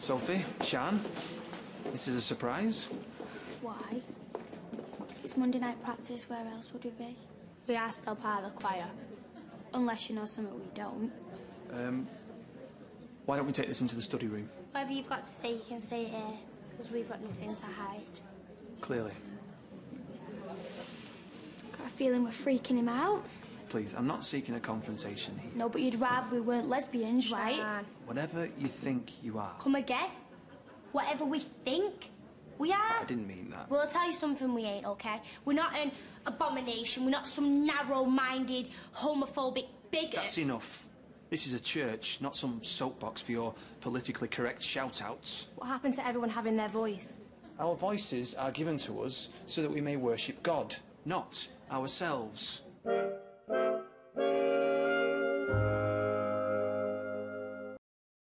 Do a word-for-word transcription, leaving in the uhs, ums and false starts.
Sophie, Sian, this is a surprise. Why? It's Monday night practice, where else would we be? We are still part of the choir. Unless you know something we don't. Um, why don't we take this into the study room? Whatever you've got to say, you can say it here, because we've got nothing to hide. Clearly. Got a feeling we're freaking him out. Please, I'm not seeking a confrontation here. No, but you'd rather we weren't lesbians, right? Sian. Whatever you think you are. Come again? Whatever we think we are? I didn't mean that. Well, I'll tell you something we ain't, OK? We're not an abomination. We're not some narrow-minded, homophobic bigot. That's enough. This is a church, not some soapbox for your politically correct shout-outs. What happened to everyone having their voice? Our voices are given to us so that we may worship God, not ourselves.